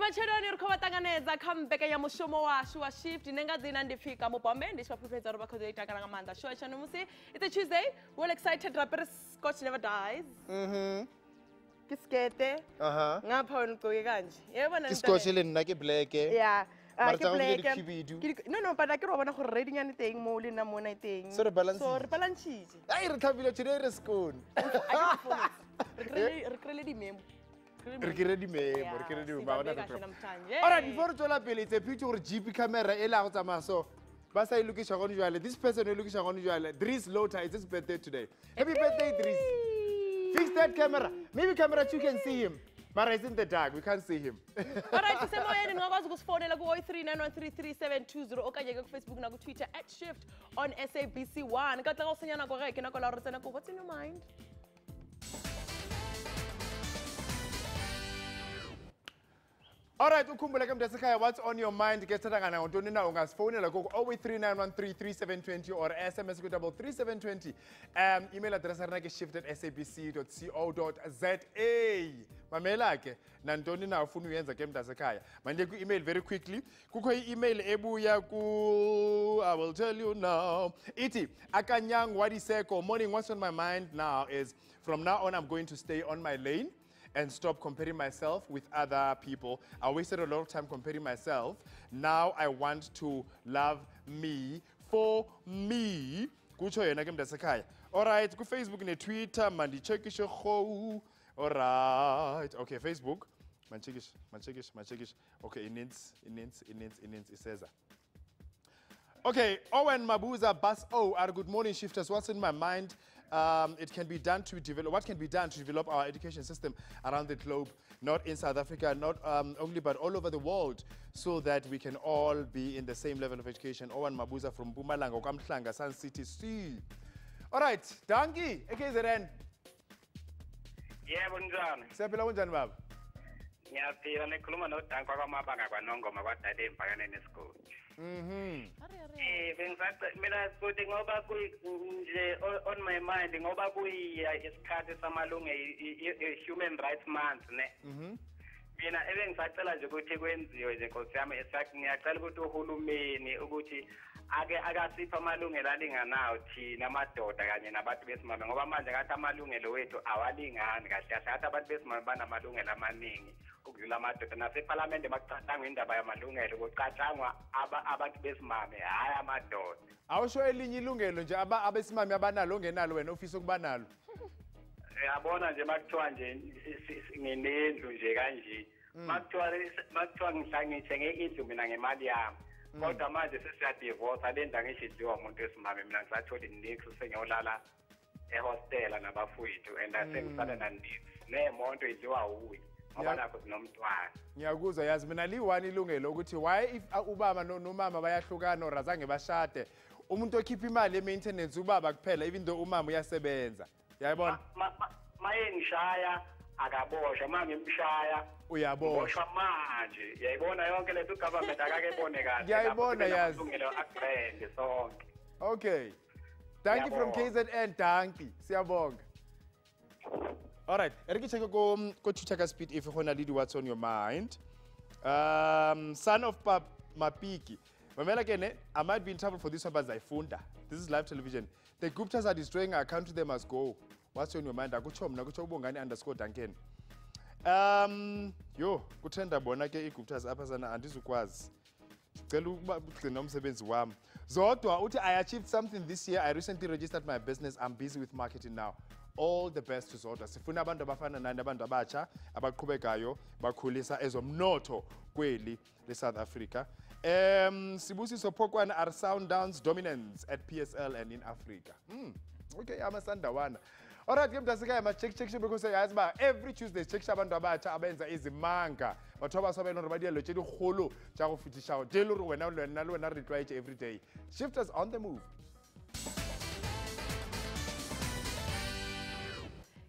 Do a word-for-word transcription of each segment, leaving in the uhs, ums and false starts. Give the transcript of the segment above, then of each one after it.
macheloni ri khova tanganedza kha mbekanya mushumo washu wa shift ine nga dzina ndifika mubombe ndi tshipapfufhedza uri vha khou itangana nga maanḓa show tsha musi it's a Tuesday we're excited rapper Scotch never dies mhm kiskete aha ngapha wena ugcoke kanje yebona Scotch le nna ke black yeah ke black no no but I ke ro bona gore reading ane teng mo le nna mo na teng so re balance so re balance ai re tlhabile today re skone re krele di memo ready memo ready memo alright before tola pele it's a picture gore G P camera e la go tsamaya so ba sa ilukisha gone jwale this person ilukisha gone jwale Dries Lota it's his birthday today happy birthday Dries fix that camera maybe camera you can see him but it's in the dark we can't see him alright sisemoyeni ningakwazi ukusifonela ku zero three nine one three three seven two zero okanye ke ku Facebook na ku Twitter at shift on S A B C one ka tla go senyana go reke na go la re tsena go what's in your mind. Alright, ukhumbule ke mntasekhaya what's on your mind ke sithanda ngontoni na ungasifonela ku zero eight three nine one three three seven two zero or S M S ku double three seven two zero um email address rena ke shift at s a b c dot co dot z a mamela ke nantoni na ufuna uyenza ke mntasekhaya manje ku email very quickly kukho i-email ebuya ku I will tell you now iti akanyang wadiseko morning what's on my mind now is from now on I'm going to stay on my lane and stop comparing myself with other people. I wasted a lot of time comparing myself. Now I want to love me for me. Kucho yena ke mntasekhaya. Alright, ku Facebook ne Twitter mandichekishe go. Alright. Okay, Facebook. Manchekish, manchekish, manchekish. Okay, it needs, it needs, it needs, it needs, it says. Okay, Owen Mabuza Bus O, our good morning shifters. What's in my mind? Um, it can be done to develop. What can be done to develop our education system around the globe, not in South Africa, not um, only but all over the world, so that we can all be in the same level of education. Owen Mabuza from Mpumalanga, Kamhlanga, Sun City C. All right, Dangi, K Z N. Yeah, bunjani. Siyaphila kunjani baba? Ngiyaphila nekhuluma noDanki kwaMabanga kwaNongoma kwadade embhakane nesikole. Mhm. Eh bengisathi mina futhi ngoba nje on my mind ngoba kuyi isikhathi samalungelo human rights month ne. Mhm. Mina ebengisacela nje ukuthi kwenziwe nje Nkosi yami esathi ngiyacela ukuthi uhulumeni ukuthi ake akasipha amalungelo alinganayo thina amadoda kanye nabantu besimame ngoba manje ngathi amalungelo wethu awalingani kahle kahle ngathi abantu besimame banamalungelo amaningi ukudlula amadoda naseParliament bakucatshangwa indaba yamalungelo kucatshangwa abantu besimame hayi amadoda awusho elinye ilungelo nje abesimame abanalo ongenalo wena ofisa ukuba nalo yabona nje makuthiwa nje nginendlu nje kanje makuthiwa makuthiwa ngihlangithenge indlu mina ngemali yami kodwa manje sesiyadivorce alenza ngishidliwa umuntu wesimame mina ngisathola inix sengiyolala ehostela nabafowethu and asengisala nandix nemonto idliwa uyi ngoba nakho sinomntwana ngiyakuzwa yazi mina li one ilungelo ukuthi why if ubaba nomama bayahlukana or azange bashade umuntu okhipha imali ye-maintenance ubaba kuphela even though umama uyasebenza yayibona maye ngishaya akaboshwa manje ngimshaya uyaboshwa boshwa manje yayibona yonke lethu government akakebone kahle ngiyayibona yazi amalungelo agrand sonke okay thank you from K Z N Danki siyabonga alright erike cheke ko ko Twitter ka speed if hona lidi what's on your mind um son of Pap Mapiki mamela kene I might be in trouble for this one but zayifunda this is live television the Guptas are destroying our country they must go. What's on your mind? Akucho mna kucho ubongani underscore Duncan. Um yo kuthenda bona ke iGuptas apha sana andizukwazi. Cela ukuba ugcina umsebenzi wami. Zodwa uthi I achieved something this year. I recently registered my business. I'm busy with marketing now. All the best to Zodwa. Sifuna abantu abafana nani abantu abatsha abaqhubekayo bakhulisa ezomnotho kweli le South Africa. Um Sibusiso Phokwana are sound downs dominance at P S L and in Africa. Hmm. Okay, amasandawana. Alright, ke mntasekhaya ma check check because yazi ba every Tuesday check abantu abatsha abenza izimanga. Batho ba sobela re ba dielo tse digolo tsa go fitisha o dilo re wena le nna le wena re try every day. Shifters on the move.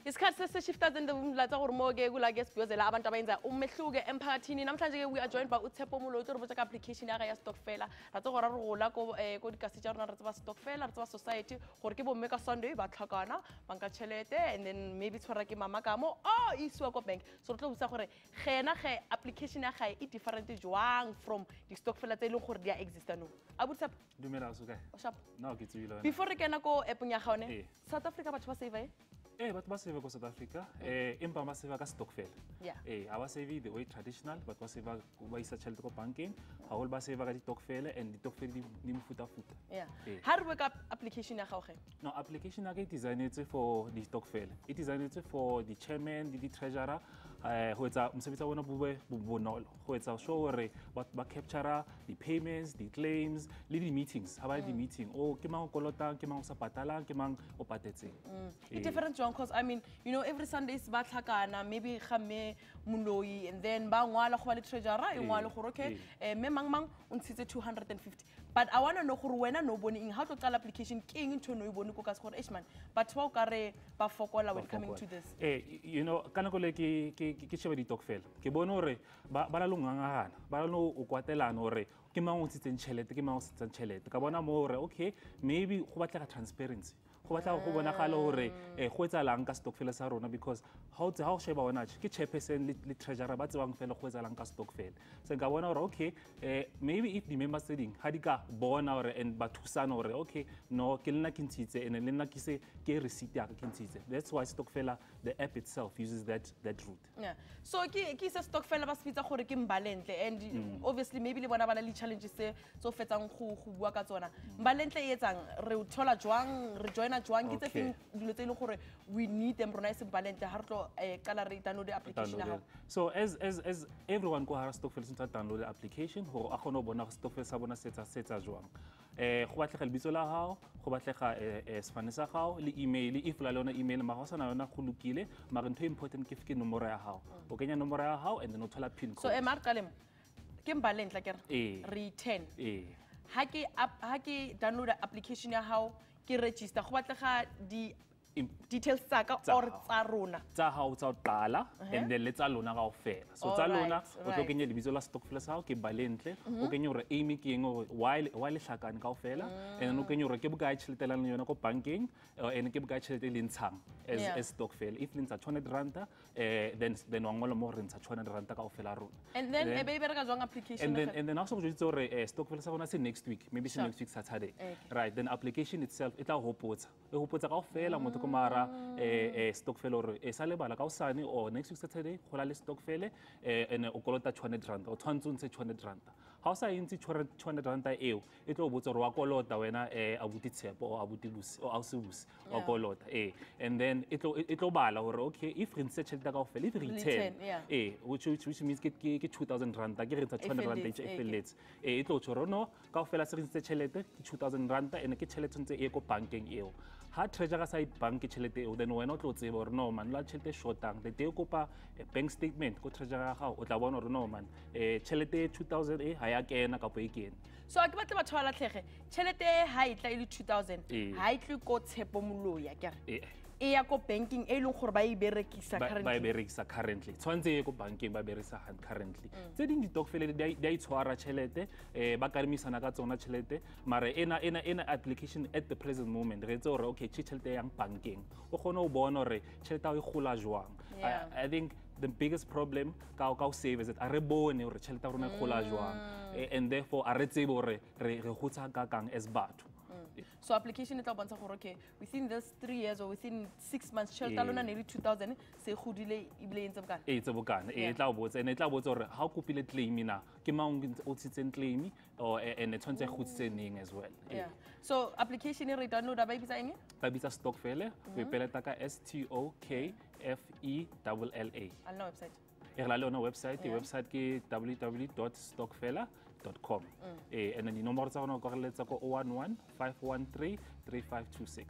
isikhathi sesishifta zendumlatsa gore mo ke kula ke sibiyozela abantu abayenza umehluke emphakathini namhlanje ke we are joined by uTshepo Moloto re botsa ka application ya ga ya stokfela ra tse gore re gola ko ko dikasi tsa rona re tseba stokfela re tseba society gore ke bomme ka Sunday ba tlhakana banka chelete and then maybe tshwara ke mama ka mo oh iswa ko bank so re tlo botsa gore gena ge application ya ga e different jwang from di stokfela tse ile gore dia exist no abutsa dumela so kae o shap no ke tswile before re kena ko app ya gaone South Africa batho ba save eh Eh, batho ba save ko South Africa eh empa ba save ka stokvel yeah eh aba save the way traditional batho ba save ba isa tšhelete ko bankeng ha hol ba save ka di stokvel and di stokvel di di mfuta futa yeah how do we up application ya gago no application ya ke designed for di stokvel it designed for the chairman di di treasurer eh ho etsa mosebetsi wa bona bube bonolo ho etsa sure hore batho ba capture the payments the claims le di meetings ha ba di meeting o ke mang o kolotang ke mang o sa patalang ke mang o patetseng it's different because I mean you know every Sunday is ba tlhakana maybe gamme moloi and then ba ngwala go ba le treasurer e ngwala gore okay eh me mang mang o ntshitse two hundred fifty but I want to know gore wena no bone ing how to call application ke eng ntho no e bone ko ka se gore eish man but ba o ka re ba fokola when coming to this eh you know kana go le ke ke ke sheba di stokvel ke bone hore ba ba la longangana ba la no o kwatelana hore ke mang o ntshitse tšhelete ke mang o ntshitse tšhelete ka bona mo hore okay maybe go batla transparency go batla go bona gale hore eh go etsalang ka stokvel sa rona because how how sheba bona ke chairperson le treasurer ba tsebang fela go etsalang ka stokvel se nka bona hore okay eh maybe if the members setting ha di ka bona hore and ba thusana hore okay no ke lena ke ntshitse and le nna ke se ke receipt ya ke ntshitse that's why stokvel the app itself uses that that route yeah so ke ke se stokvel ba se bitsa gore ke mbalentle and obviously maybe le bona ba le challenges se so fetsang go go bua ka tsona mbalentle e etsang re o thola jwang re join jwang ke tse feng dilo tse ile gore we need them rona se balance ha re tlo kala re download application ha so as as as everyone go ha stokvel se download application ho a gona bona stokvel sa bona setsa setsa jwang eh go batlega lebitso la hao go batlega sefane sa gago le email if la lona email ma go sana yona go lokile mara ntho important ke ke nomoro ya hao o kenya nomoro ya hao and then o thola pin code so e mar kalem ke mbalentla ke re ten eh ha ke ha ke download application ya hao ke register go batlega di details tsa ka or tsa rona tsa hao tsa qala and then le tsa lona ga o fela so tsa lona o tlo kenya lebitso la stokvel sa hao ke balentle o kenya hore aim ke eng o why why le hlakane ka o fela and then o kenya hore ke bokae tšhelete la yona ko bankeng and ke bokae tšhelete le ntshang as as stokvel if le ntsha two hundred rand eh then then wa ngola mo re ntsha two hundred rand ka o fela rona and then e be bereka jwang application and then and then also go jitse hore stokvel sa bona se next week maybe se next week Saturday right then application itself it tla hopotsa e hopotsa ka o fela motho mara eh eh stokvel or e sa lebala ka usane or next week Saturday gola le stokvel eh ene o kolota two hundred rand o tshwantse ntse two hundred rand ha o sa intse two hundred rand eo e tlo botsa re wa kolota wena eh abuti tshepo o abuti busi o ausibusi o kolota eh and then it tlo it tlo bala hore okay if re ntse tšhelete ka ofela if re ten eh which which means ke ke two thousand rand ke re ntse two hundred rand e feletse eh e tlo tshoro no ka ofela se re ntse tšhelete ke two thousand rand ene ke tšhelete ntse e ko bankeng eo ha treasurer sa bank tšhelete eo then wena o tlo tseba hore no man la tšhelete shortang le teng kopa bank statement ko treasurer ga o tla bona hore no man eh tšhelete two thousand e ha ya kena ka po e kena so a ke batla batho ba latlhege tšhelete ha e tla ile two thousand ha e tle ko Tshepo Moloya ke re e ya ko banking e leng gore ba e berekisa currently ba e berekisa currently tshwantse e ko bankeng ba berekisa currently tse ding di stokvel di a itshwara tšhelete eh ba karimisana ka tsona tšhelete mara ena ena ena application at the present moment re tse hore okay tšhelete yang bankeng o gone o bona hore tšhelete e gola jwang I think the biggest problem ka ka save is that a re bone hore tšhelete rona e gola jwang and therefore a re tsebe hore re re gotsa ka kang as batho so application itla bontsha gore okay within this three years or within six months tšhelete lona ne le two thousand se godile ibile entse bokana e tse bokana e tla botsa ene tla botsa hore ha o kopile claim na ke mang o tsitseng claim or ene tshwantse go tsitseng as well yeah so application e re download ba ibitsa eng ba bitsa stokvel we peleta ka S T O K F E L L A al na website e la le ona website the website ke w w w dot stokvel dot com eh and then di nomoro tsa rona go re letsa ko zero one one five one three three five two six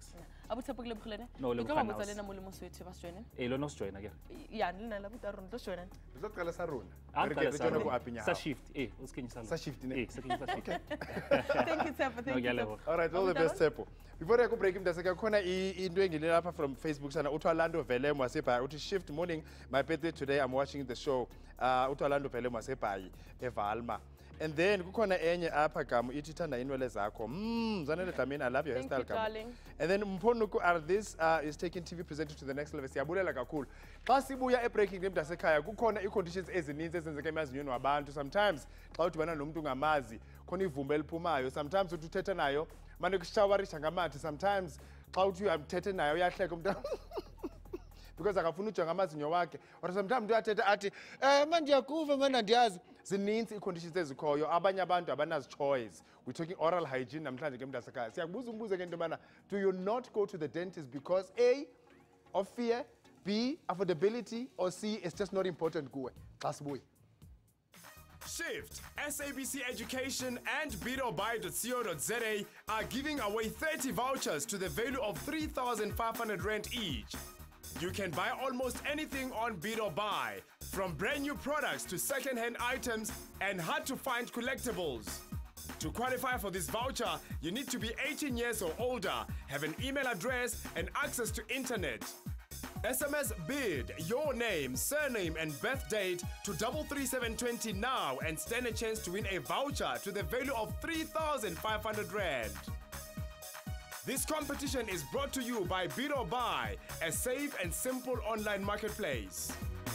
Abutshepo ke lebogilene. No, Ke tlo Lebogang ba botsa House. lena mo le moswethe ba se joina. e lo no se joina ke Ya le nna la botsa rona tlo joina. Re tlo qala sa rona. a Re ke qala re sa tjona rona. go apenya sa hao. shift e o se kenye sa Sa shift ne? e se kenye sa shift Thank you Tshepo, No, thank ke you. a Tshepo. leboga. All right, all the best, Tepo. Before I go break him, there's a khona into engine lapha from Facebook sana uthi Orlando Velemo wasebhayi uthi shift morning my birthday today I'm watching the show uh uthi Orlando Velemo wasebhayi eValma. And then kukhona enye apha gamu ithi thanda inwele zakho. Mm, Zanele Dlamini, I love your Thank hairstyle you, gamu. darling. And then Mponuku are this uh, is taking T V presenter to the next level. Siyabulela kakhulu. Xa sibuya e-breaking game mntasekhaya kukhona ii-conditions ezininzi ezenzeka emazinyweni wabantu. Sometimes xa udibana nomuntu ungamazi khona ivumba eliphumayo. Sometimes uthi uthetha nayo mane kushawarisha ngamathi. Sometimes xa uthi uyamthethe nayo uyahleka umuntu because akafuna ujonga amazinyo wakhe. Or sometimes umuntu uyathetha athi eh manje ndiyakuva mana ndiyazi. Zininzi ii-conditions ezikhoyo abanye abantu abanazi choice. We're talking oral hygiene namhlanje ke mntasekhaya. Siyakubuza umbuzo ke into yobana do you not go to the dentist because A of fear, B affordability, or C it's just not important kuwe? Xa sibuya. Shift, S A B C Education and bid or buy dot co dot za are giving away thirty vouchers to the value of three thousand five hundred rand each. You can buy almost anything on Bid or Buy, from brand new products to second-hand items and hard-to-find collectibles. To qualify for this voucher, you need to be eighteen years or older, have an email address and access to internet. S M S BID, your name, surname and birth date to double three seven twenty now and stand a chance to win a voucher to the value of three thousand five hundred rand. This competition is brought to you by Bid or Buy, a safe and simple online marketplace.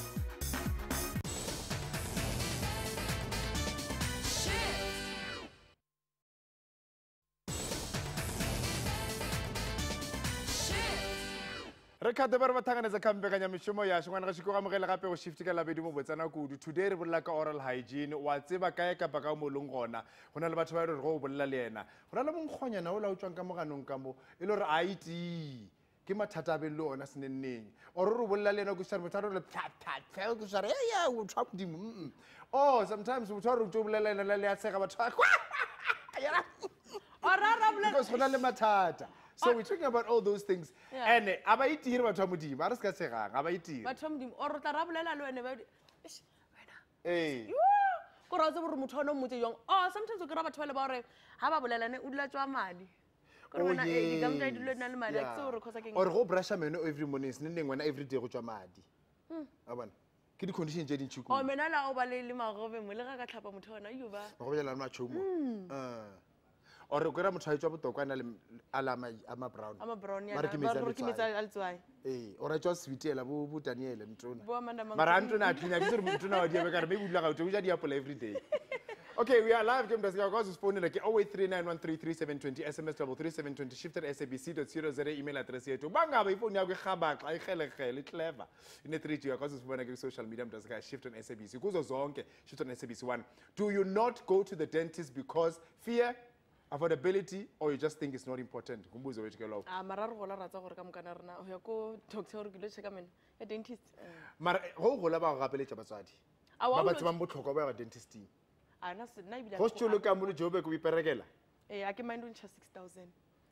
Re khate ba re ba thanganetsa khampekanya mishomo ya shongwana ga shiko ga mogela gape go shift ka labedi mo botsana kudu. Today re bolla ka oral hygiene wa tseba kae kapa ka mo leng gona. Gona le batho ba re go bolla le yena. Gona le monkgonyana o la o tswang ka moganong ka mo e le re I T ke mathata be le ona senenneng. O re re bolla le yena go shara botharo le tap tap tap go shara ya o tswa modimo. Oh sometimes o tswa re tlo bolla le yena le ya tsega batho. Ya Ora ra bolela. because gona le mathata. So we're talking about all those things. Yeah. And aba itire batho ba modimo. A re ska segang, aba itire. Batho ba modimo o re tla ra bolela le wena ba di. Eish, wena. Eh. Ko ra tse bore motho ona mo tsejong. Oh sometimes o kra batho ba le ba re ha ba bolelane o dula tswa madi. Ko re bona eh di gamta di le nna le madi a tse o re khosa keng. Or go brusha meno every morning, seneng wena every day go tswa madi. A bona. Ke di conditions tse dintsi O ku. mena la o ba le le magobe mo le ga ka tlhapa motho ona yo ba. Go bela ma chomo. Eh. Or go ra motho a tswa botokwa na le alama ama brown. Ama brown ya. Mara ke Ba metsa re ke metsa al tswai. Eh, or a tswa sweetela bo bo Daniel ntona. Bo amanda mang. Mara ntona a clean a ke re motona wa di be ka re maybe udla ga o ja di apple every day. Okay, we are live. Game does go to phone like oh eight three nine one three three seven two zero S M S double three seven two zero shifted S A B C dot co dot za email address yethu. Banga ba ifoni yakho egaba xa igele gele clever. Ine three G yakho sifuna ke social media mntu asika shift on S A B C. Kuzo zonke shift on S A B C one. Do you not go to the dentist because fear, affordability, or you just think it's not important? Kumbuzo wethu ke lo. Ah mara re gola ratsa gore ka mokana rena o ya ko doctor ke lo check mena ya dentist. Mara go gola ba go gapeletša batswadi. A wa Ba o batse ba motlhokwa ba ya dentisteng. ana se nna ibile. Go tsholo ka mo le jobe go iperekela. Eh a ke mind on six thousand.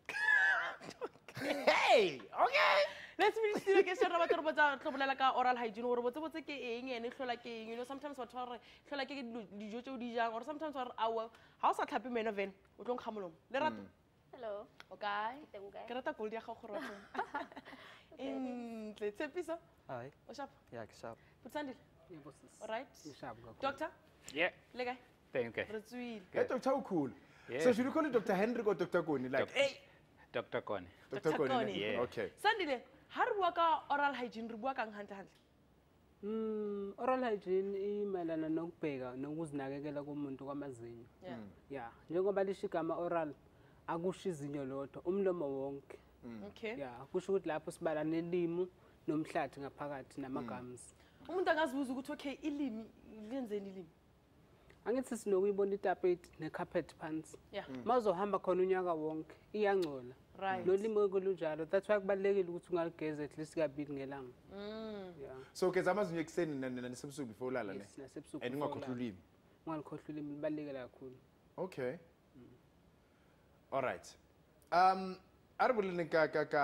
Hey, okay. Let's finish the ke shera batho re botsa tlo bolela ka oral hygiene gore botse botse ke eng ene hlola ke eng. You know sometimes batho ba re hlola ke dijo tse o di jang or sometimes wa re awa ha o sa tlhapi meno ven o tlo nkga molong. Le rato. Hello. Okay. Teng o kae? Ke rata gold ya gago gore ratong. In le tsepisa. Hi. O shap. Yeah, sharp. Putsandile. Yeah, bosses. All right. Sharp kakhulu. Doctor, yeah le kae? thank you Re tswile. Hey, Doctor Ukul. Yeah. So should you call it Doctor Henry or Doctor Koni? Like, Doc- hey, Doctor Kone Doctor Doctor Koni. Koni. Yeah. Okay. Sandile, ha re bua ka oral hygiene re bua kang hantle hantle. Mm, oral hygiene imayelana nokubheka nokuzinakekela komuntu kwamazinyo. Yeah. Yeah, njengoba lisho igama oral akusho izinyo lodwa, umlomo wonke. Okay. Yeah, kusho ukuthi lapho sibala nelimi nomhlathi ngaphakathi namagums. Umuntu angazibuza ukuthi okay ilimi lenzeni ilimi. Angithi sinokuyibona itapeti necarpet pants. Yeah. Mawuzohamba khona unyaka wonke iyangcola. Right. Lo limi kolunjalo. That's why kubalekile ukuthi ungaligeza at least kabili ngelanga. Mm. Yeah. So ke zama zinyo ekseni nasebusuku before ulala ne. Yes, nasebusuku. And ungakhohlwa ulimi. Ungakhohlwa ulimi libalekile kakhulu. Okay. All right. Um, are boleng ka ka ka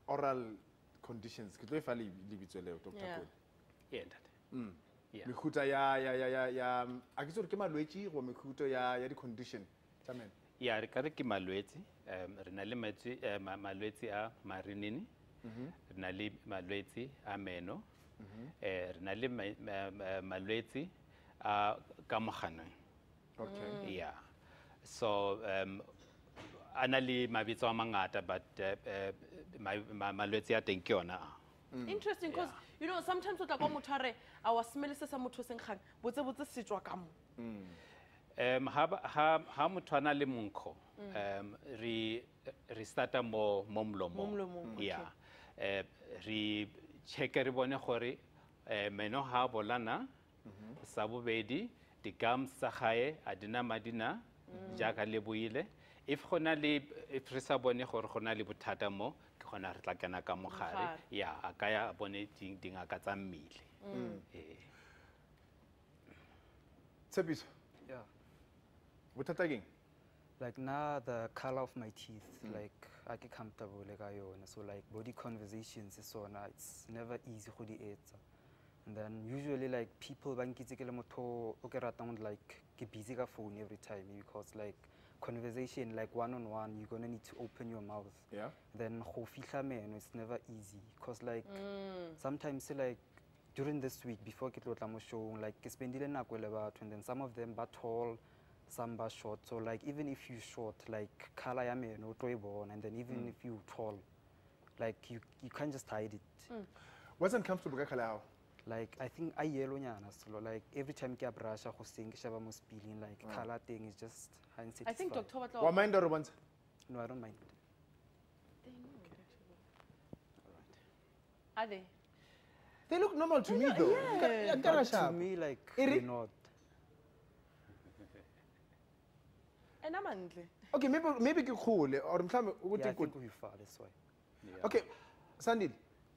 oral conditions ke tlo e fa lebitso leo Doctor Yeah. Kole. Yeah, ntate. Mm. Yeah. Mehuta ya ya ya ya ya a ke tsore ke malwetse go mehuta ya ya di condition tsa meno. Ya re ka re ke malwetse um re na le malwetse eh, ma- malwetse a marinini re na le malwetse a meno eh re na le ma- ma- ma- malwetse a ka moganong. Okay. Yeah. So um ana le mabitso a mangata but eh, eh, ma- ma- malwetse a teng ke yona a. Interesting, because you know sometimes o tla kwa motho a re a wa smellisa sa motho seng kgang botse botse se tswa ka mo. Um ha ba- ha ha motho a na le monkgo um re re starta mo mo mlomong. Mo mlomong, okay. Yeah. Eh re check re bone gore eh meno ha bolana sa bobedi di gums tsa gae a dina madina jaaka le boile if gona le if re sa bone gore gona le bothata mo ke gona re tla kena ka mogare Mogare. ya a ka ya bone ding dingaka tsa mmele eh Tshepiso. Yeah. Bothata keng? Like now the color of my teeth, like I get comfortable like I own. So like body conversations is so nice. It's never easy for the answer. And then usually like people when kids get moto okay ratang like get busy ka phone every time because like conversation like one on one you're gonna need to open your mouth. Yeah. Then go fihla meno it's never easy because like sometimes like during this week before ke tlo tla mo show like ke spendile nako le batho and then some of them are tall some are short so like even if you short like color ya meno o tlo e bona and then even if you tall like you you can't just hide it. What's uncomfortable ka khala how? Like I think I yellow nyana so like every time ke a brush go sing ke shaba mo spilling like color thing is just unsatisfying. I think Doctor Batla. Wa mind or bontsha? No, I don't mind. Are they? They look normal to me though. yeah. Ka- ka- But sharp. to me like Iri- they're not. And I'm angry. Okay, maybe maybe ke khole or mhlawumbe Yeah, I ukuthi think good. we far that's why. Okay, Sandile.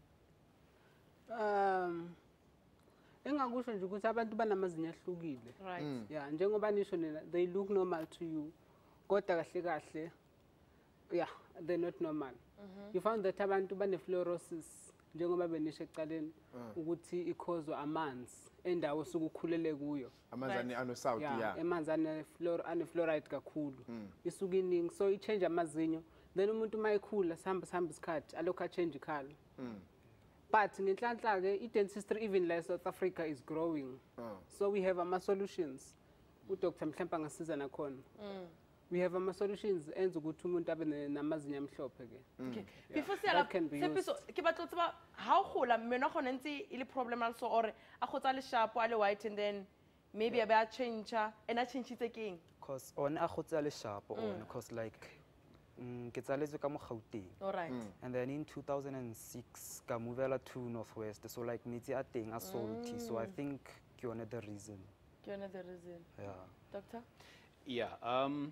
Um engakusho nje ukuthi abantu banamazinyo ahlukile. Right. Yeah, njengoba nisho nina they look normal to you. Kodwa kahle kahle yeah, they're not normal. You found that abantu bane fluorosis njengoba benisho ekuqaleni ukuthi ikhozwa amanzi endawo sokukhulele kuyo. Amanzani ano south Yeah, yeah. emanzi ane fluor ane fluoride kakhulu. Isuka iningi so i change amazinyo. Then umuntu mayikhula sihamba sihamba isikhathi alokho a change ikhala. But ngenhlanhla ke i dentistry even like South Africa is growing. So we have ama solutions. U Doctor Mhlempa ngasiza nakhona. We have ama solutions enza ukuthi umuntu abe ne- namazinyo amhlophe ke. Okay. Before se ala that can be Tshepiso ke batla tseba how gola meno go ntse ile problem also or a gotsa le sharp a le white and then maybe a be a change and a change itse keng. Cause on a khotsa le sharp on cause like mm, ke tsaletswe ka mo Gauteng. All right. And then in two thousand six ka movela to Northwest so like metsi a teng a salty so I think ke yone the reason. Ke yona the reason. Yeah. Doctor? Yeah, um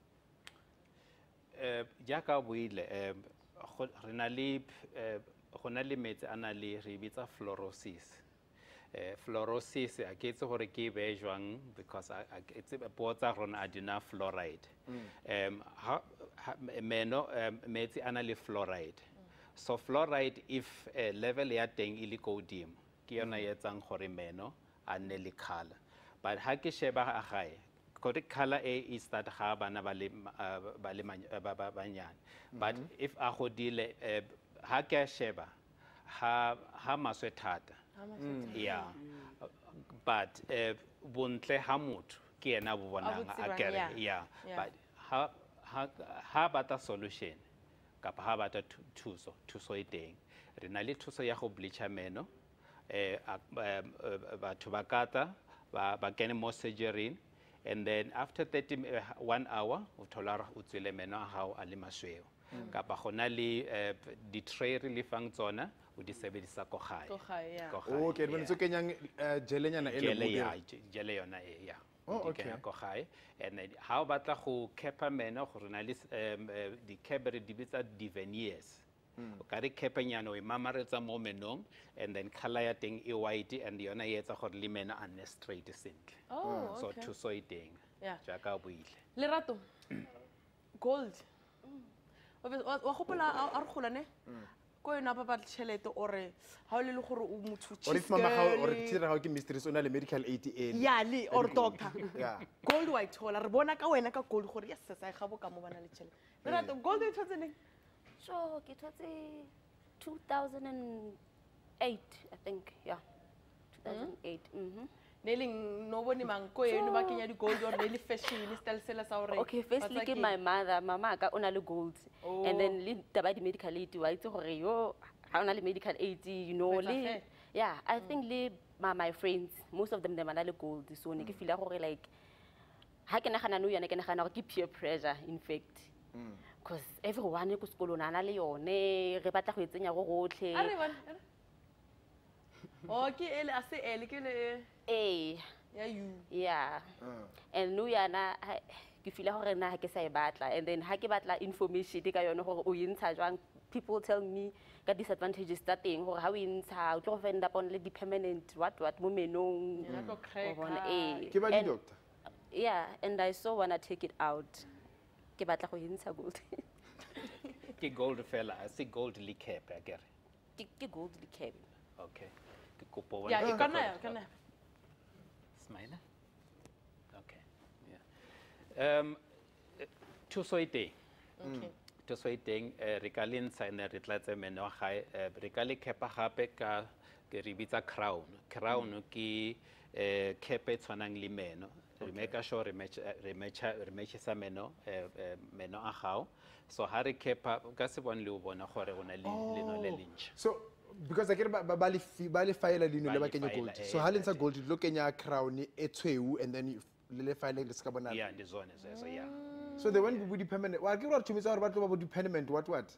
eh jaaka buile eh re na le eh go na le metsi a na le re bitsa fluorosis. Eh fluorosis a ke itse gore ke be jwang because a it's botsa rona a dina fluoride. Um ha ha- meno em, metsi a na le fluoride. So fluoride if eh, level ya teng ile ko godimo ke yona e etsang gore meno a nne le color. But ha ke sheba a gae kore color e is that ha bana ba le uh, ba le many- uh, ba ba- banyane but if a godile eh, ha ke a sheba ha ha maswe thata yeah but eh, bontle ha motho ke yena bo bonang botse a bang, kere yeah. yeah Yeah. but ha ha ha bata solution kapa ha bata thu- thuso thuso e teng re na le thuso ya go bleacha meno eh a- em, eh, batho ba kata ba ba kene mo surgery and then after thirty mi- eh, one hour o thola re o tswele meno a hao a le masweu kapa gona le eh, di tray re le fang tsona o di sebedisa ko gae Ko gae, yeah. Ko gae, Okay, yeah. bone tso kenyang jelenyana ele Jele ya mo. j- jele yona e ya Oh, Di okay. kenya ko gae and then ha o batla go kepa meno go rena le s- em, eh, di kebere di bitsa di veneers o ka re kepenyana o e mamaretsa mo menong and then color ya teng e white and yona e etsa gore le meno a nne straight sentle Oh, so okay. thuso e teng Yeah. jaaka o buile Lerato. Gold. Wa wa gopola a re gola ne? ko yona ba batla tšhelete ore ga o le le gore o motho or if mama gago or tshira gago ke mistress o na le medical aid e ya le or doctor yeah gold wa ithola re bona ka wena ka gold gore yes sa ga bo ka mo bana le tšhelete re rata gold e thotse neng So ke thotse two thousand eight, I think. Yeah. two thousand eight. Mhm. ne leng no bone mang ko eno ba kenya di gold or ne le fashion style sela sa ore Okay, firstly ke my mother, mama ka ona le gold. And then le taba di medical aid wa itse gore yo ha ona le medical aid, you know, le yeah, I think le my, my friends, most of them they mana le gold. So ne ke feel gore like ha ke nagana no yana ke nagana gore ke peer pressure in fact. Because everyone ko sekolong ana le yone re batla go etsenya go gotlhe. are bona okay ele a se ele ke le Eh, ya you yeah. And no yana ke feel gore na ha ke sa e batla, and then ha ke batla information ka yone gore o yintsha jwang, people tell me ka disadvantages tsa teng gore ha o yintsha o tlo go end up on le di permanent what what mo menong. ya go O bona, crack eh. ke ba di And- doctor Yeah, and I so wanna take it out. Ke batla go yintsha gold. Ke gold fella, I see gold le cap a kere. Ke ke gold le cap. Okay. Ke kopo ya e kana ya kana Smile. Okay. Yeah. Um to so ite. okay To so ite re ka le ntsha ne re tlatse meno ga re ka le cap gape ka ke re bitsa crown. Crown ke eh cap e tshwanang le meno. Re make sure re match re match re match sa meno eh meno a gao. So ha re cap ka se bone le o bona gore go na le leno le lentšha. so because akere ba ba le fi- ba le file leno le Ba ba le kenya file, gold eh, so ha le ntsha gold lo kenya crown e tshweu and then you- le le file le ska bona Yeah, ndi zone so yeah. so they went with the permanent wa ke re thumitsa gore ba tlo ba bo di permanent what what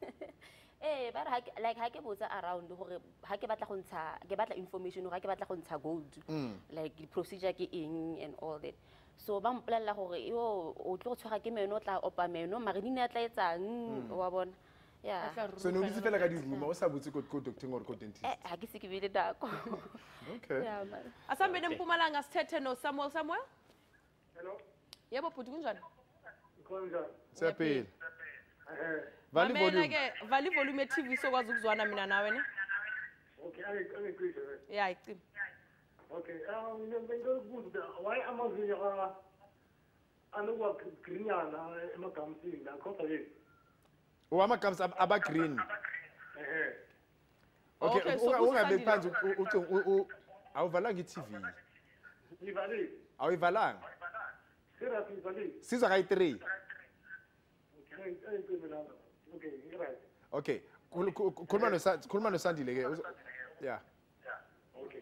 Eh, but ha ke- like ha ke botsa around gore ha ke batla go ntsha ke batla information gore ha ke batla go ntsha gold. Like the procedure ke eng and all that. So ba mpolella gore yo o tlo go tshwara ke meno o tla opa meno mare di ne a tla etsang wa bona. Yeah. so no ditse fela ka di room o sa botse ko ko doctor or ko dentist Eh, ha ke se ke bile dako. okay Yeah, man. asambeni empumalanga sithethe no Samuel Samuel Hello. yebo bhuti kunjani Konjani? sepele Eh. vali mamela volume ke vali volume ye T V sokwazi ukuzwana mina nawe ne Okay, ake ake kwishe. ya icima Okay, um ngikubuza why amazinyo a anokuwa grinyana emagamsini la kodwa yini? o ama comes aba green Eh. okay Okay, so unga unga kusandile. bephansi ucingo awuvalanga i-T V Ivali. awuyivalanga Serious ivali. sizwa ka i-three Okay, ake kwishe la. Okay, you're right. okay Khul- khul- khuluma nosa- khuluma nosandile ke Uzo- yeah Okay.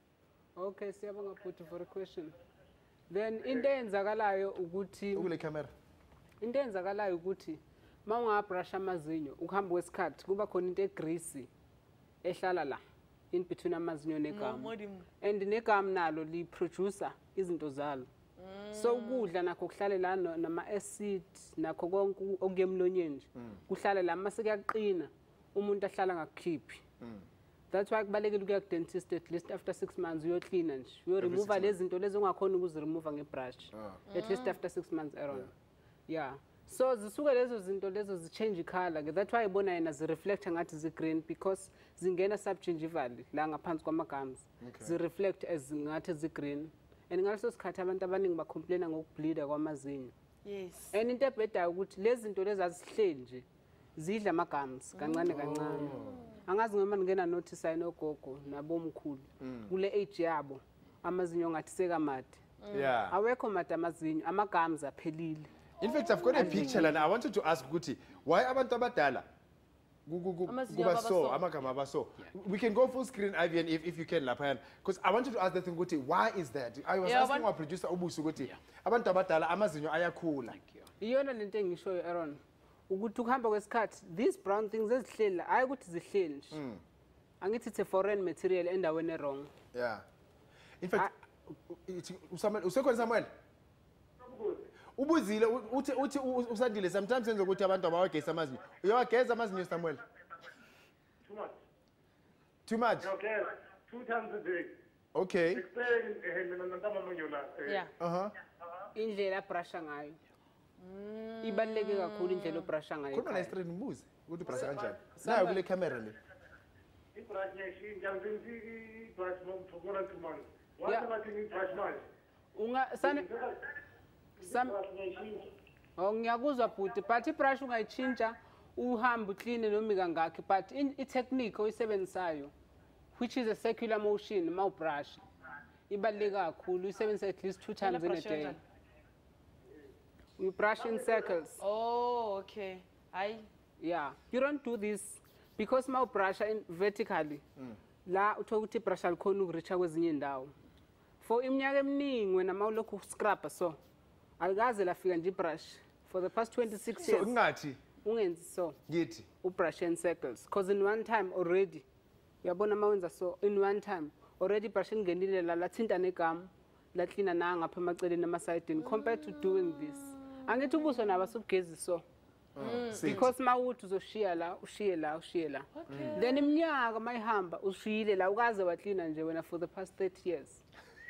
Okay, siyabonga bhuti for a question. Then into eyenzakalayo ukuthi ukule camera into eyenzakalayo ukuthi mawungabrush amazinyo ukuhamba kwesikhathi kuba khona into egreasy ehlala la in between amazinyo negam. modimu And negam nalo li producer izinto zalo. So ukudla nakho kuhlale la no- nama acid nakho konke okuyemlonyeni nje kuhlale la mase kuyaqina umuntu ahlala ngakukhiphi. That's why kubalekile ukuya ku dentist at least after six months uyo clean nje uyo remove lezi zinto lezi ongakhona ukuzi remove ngebrush at least after six months around. Yeah. So zisuke lezo zinto lezo zi change color ke that's why ibona yena zi reflect ngathi zi green because zingena subgingivally la ngaphansi kwamagums zi reflect as ngathi zi green and ngaleso sikhathi abantu abaningi ba complain ngokubleeda kwamazinyo. yes And into ebhedayo ukuthi lezi zinto lezi azihleli nje zidla amagums kancane kancane. Angazi ngoma ngena notice ayinogogo nabomkhulu kule age yabo amazinyo ngathi sekamade. yeah Awekho made amazinyo amagums aphelile. in fact I've got a picture and I wanted to ask ukuthi why abantu abadala ku- ku- ku- Amazinyo kuba aba so so. amagama aba so we can go full screen Ivan if if you can lapha because I wanted to ask that thing ukuthi why is that I was Yeah, asking but- our producer ubuso ukuthi abantu abadala amazinyo ayakhula Iyona lento engishoyo Aaron ukuthi ukuhamba kwesikhathi these brown things ezihleli hayi ukuthi zihleli nje. Angithi it's a foreign material endaweni wrong. yeah in fact ithi- uSamuel usekhona Samuel ubuzile u- uthi uthi u- usandile sometimes senza ukuthi abantu abawageza amazinyo uyawageza amazinyo Samuel Too much. too much Okay. Two times a day. okay Explain eh mina nantama munyo la. yeah uh-huh Indlela brusha ngayo. Ibaluleke kakhulu indlela obrusha ngayo. Khuluma na straight ngibuze ukuthi brush kanjani. Nayo kule camera le. I-brush ngiyashintsha ngisebenzisa i-brush for more than two months. What about i-brush manje? Unga sane Sam Oh ngiyakuzwa bhuti but i-brush ungayichintsha uhamba uclean noma kangakho but i-technique oyisebenzisayo which is a circular motion ma ubrush ibaluleke kakhulu uyisebenzisa at least two times in a day. You brush in circles. Oh, okay. I Yeah, you don't do this because ma ubrush in vertically. La uthola ukuthi ibrush alikhona ukureach kwezinye indawo. For iminyaka eminingi wena ma ulokhu scrub so alikaze lafika nje ibrush for the past twenty-six years. So ngathi ungenzi so ngithi ubrush in circles because in one time already uyabona ma wenza so in one time already brush ingenile la lathinta negama la cleaner na ngapha emaceleni ama-sideni compared to doing this. Angithi ubuso nabo asubugezi so because ma uthi uzoshiya la ushiye la ushiye la then iminyaka mayihamba ushiyile la ukaze wacleana nje wena for the past thirty years.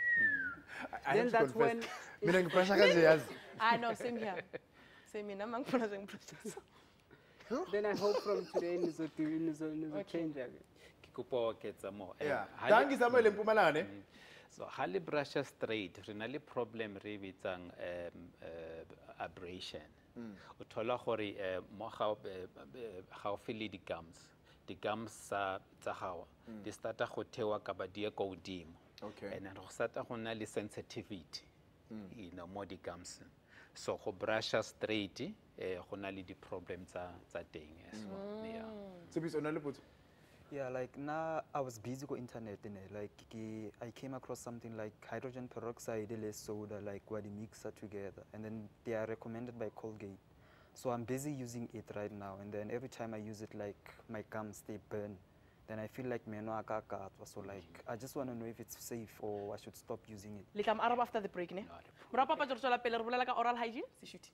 Then that's when mina ngibrusha kanje yazi. I know, same here. Same mina mangifuna nje ngibrush. Then I hope from today nizo do nizo nizo change again. Kikupo ketsa mo. Yeah. Dangi Samuel Mpumalanga ne. So hali brush straight renally problem re bitsang um uh, abrasion. Uthola gore mo ga ga o feel di gums. Di gums sa tsa gawa. Di starta go thewa ka ba di go godimo. Okay. And go starta go na le sensitivity. You know mo di gums. So go brush straight eh go na le di problems tsa tsa teng as well. Yeah. So bis ona le potso. Yeah, like now I was busy with internet and like I came across something like hydrogen peroxide and soda, like what they mix it together, and then they are recommended by Colgate. So I'm busy using it right now, and then every time I use it, like my gums they burn. Then I feel like me no akakat. So like I just want to know if it's safe or I should stop using it. Like I'm Arab after the break, ne? Mra papa jorso la pele re bolela ka oral hygiene, se shoot.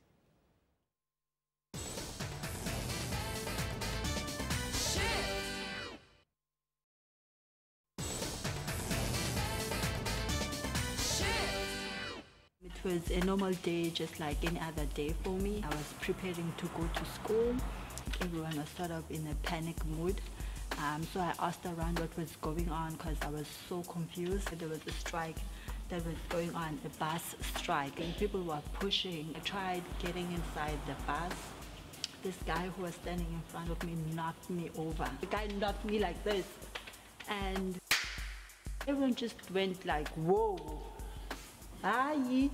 It was a normal day, just like any other day for me. I was preparing to go to school. Everyone was sort of in a panic mood. Um, so I asked around what was going on because I was so confused. There was a strike that was going on, a bus strike, and people were pushing. I tried getting inside the bus. This guy who was standing in front of me knocked me over. The guy knocked me like this. And everyone just went like, whoa. Hi.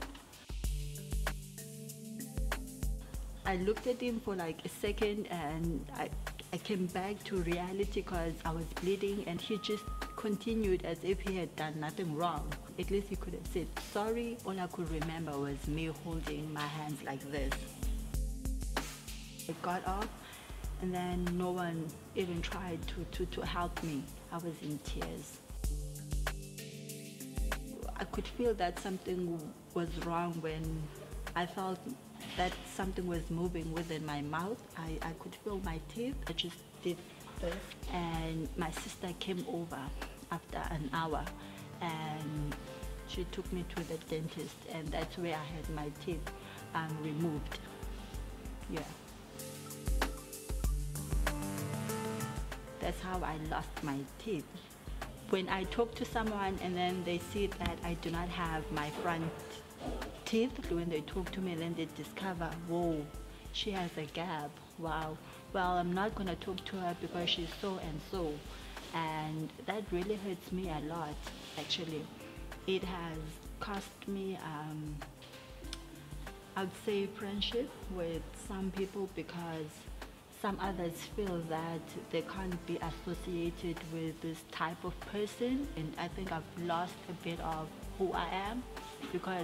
I looked at him for like a second and I, I came back to reality because I was bleeding, and he just continued as if he had done nothing wrong. At least he could have said sorry. All I could remember was me holding my hands like this. I got up and then no one even tried to, to, to help me. I was in tears. I could feel that something was wrong when I felt that something was moving within my mouth. I, I could feel my teeth. I just did this. And my sister came over after an hour and she took me to the dentist, and that's where I had my teeth um, removed. Yeah. That's how I lost my teeth. When I talk to someone and then they see that I do not have my front teeth, when they talk to me, then they discover, whoa, she has a gap. Wow. Well, I'm not going to talk to her because she's so and so. And that really hurts me a lot, actually. It has cost me, um, I'd say, friendship with some people because some others feel that they can't be associated with this type of person, and I think I've lost a bit of who I am because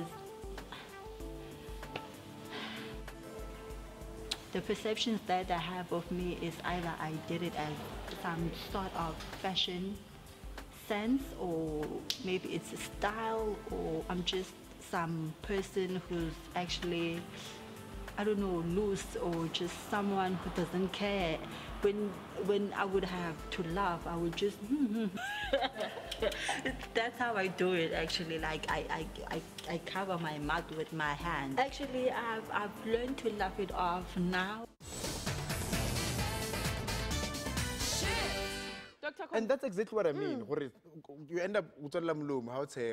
the perceptions that I have of me is either I did it as some sort of fashion sense, or maybe it's a style, or I'm just some person who's actually, I don't know, loose, or just someone who doesn't care. When when I would have to laugh, I would just that's how I do it actually. Like I, I, I, I cover my mouth with my hand. Actually, I've, I've learned to laugh it off now. Doctor And that's exactly what I mean. Mm. You end up with a lamlum, how say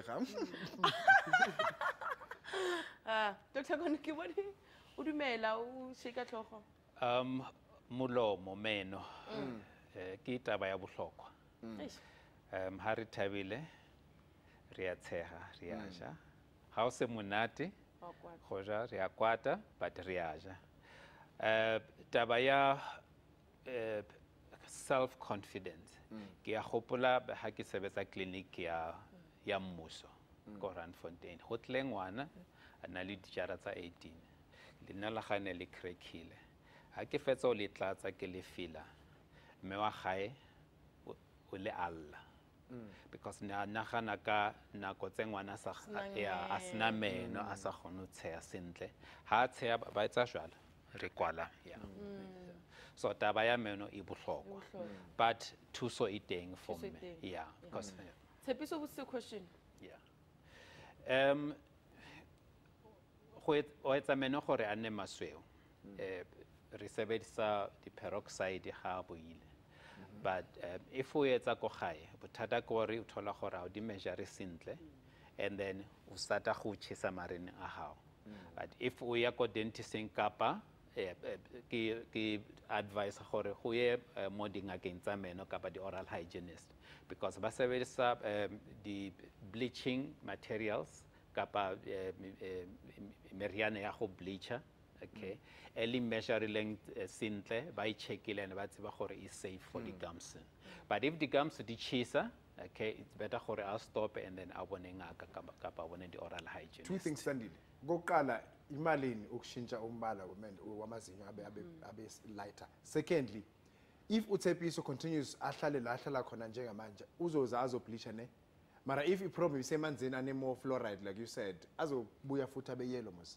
Ah, Doctor Koniki, what do you mean? Shake a talk. Um, mulomo meno. Kita baya buhlokwa. Um, hari tabile, ria tseha, riaja. House munati, hoja, ria kwata, but riaja. Uh, tabaya uh, self-confidence. Kia hopola ha ke sebetsa clinic ya ya mmuso ko Randfontein. Hotleng wana ana le dijara tsa eighteen. Lena la gane le crackile. Ha ke fetsa o le tlatsa ke le fila. Me wa gae o le alla. Because na nagana ka nako tse ngwana sa ya asna meno a sa gone tsheya sentle. Ha tsheya ba etsa jwala re kwala ya. So taba ya meno e bohlokwa. But thuso e teng for me. Yeah, because Tshepiso, what's the question? Yeah. Um go etsa meno gore a nne masweu. Eh re sebedisa di peroxide ga boile. But um, if we etsa ko gae, bothata ke gore o thola gore a di measure sentle and then o starta go tshisa marene a hao. But if we ya ko dentisting kapa ke advice gore go ye mo dingakeng tsa meno kapa di oral hygienist because ba sebedisa the bleaching materials kapa meriana ya go bleacher, okay, early measuring sentle ba I checkile and ba tseba gore is safe for the gums. But if the gums di chisa, okay, it's better gore I'll stop and then a bone ngaka kapa bone di oral hygienist. Two things standing. Goqala imalini ukushintsha umbala wamazinyo abe abe abe lighter. Secondly, if uTshepiso continues ahlale la ahlala khona njengamanje uzoza azobleach ne mara if iproblem isemanzini ane more fluoride like you said azobuya futhi abe yellow mos.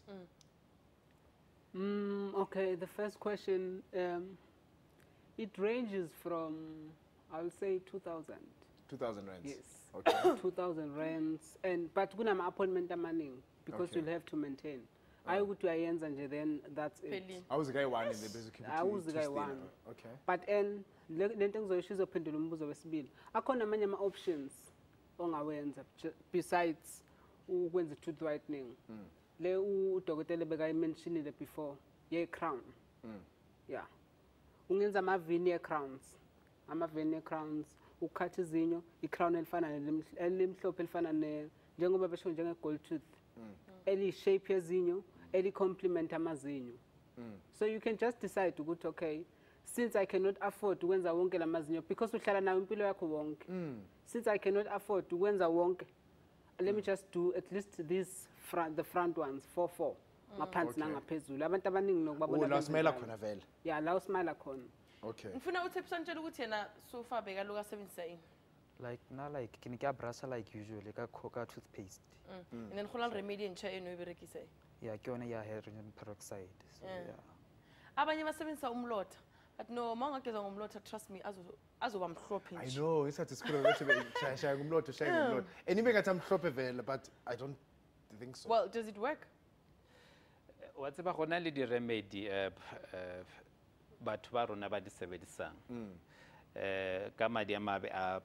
Mm, okay, the first question, um, it ranges from, I would say, two thousand. two thousand rands? Yes. Okay. two thousand rands. And, but kuna ma appointment amaning because Okay. you'll have to maintain. I would to ayenza nje, then that's it. I was the guy one in the basic. I was the guy one. Okay. But and lento ngizoyishiza uphendula umbuzo wesibili. Akhona amanye ama options ongawenza besides ukwenza tooth whitening. Le udokotela beka mentioned before, ye crown. Yeah. Ungenza ama veneer crowns. Ama veneer crowns ukhatha izinyo, I crown elifana elimhlophe elifana ne njengoba besho njenge gold tooth. Eli shape yezinyo, eli complement amazinyo. So you can just decide to go to, okay, since I cannot afford to wenza wonke lamazinyo because uhlala nawo impilo yakho wonke. Since I cannot afford to wenza wonke, let me just do at least these front, the front ones, four four. Ngaphansi nangaphezulu. Abantu abaningi nokubabona. Oh, la smile khona vele. Yeah, la smile khona. Okay. Ngifuna uTshepiso ntshela ukuthi yena so far beka loka sebenzisa ini. Like now, like can you brush like usually ka coca toothpaste. And then khona remedy ntsha eno iberekise. Yeah, ke yona ya hydrogen peroxide. So yeah. Abanye basebenzisa umlotha. But no, mangageza ngomlotha, trust me, azo azoba mhlophe nje. I know, it's at school ukuthi shaya shaya ngumlotha shaya ngumlotha. And ibe ngathi amhlophe vele, but I don't think so. Well, does it work? What's about gona le di remedy uh batho ba rona ba di sebedisang. Eh ka madi a mabe a